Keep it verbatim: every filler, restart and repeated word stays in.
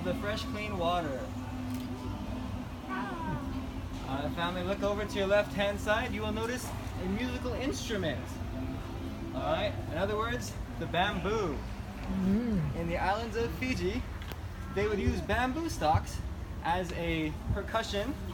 of the fresh, clean water. Uh, family, look over to your left-hand side. You will notice a musical instrument. All right. In other words, the bamboo. Mm. In the islands of Fiji, they would use bamboo stalks as a percussion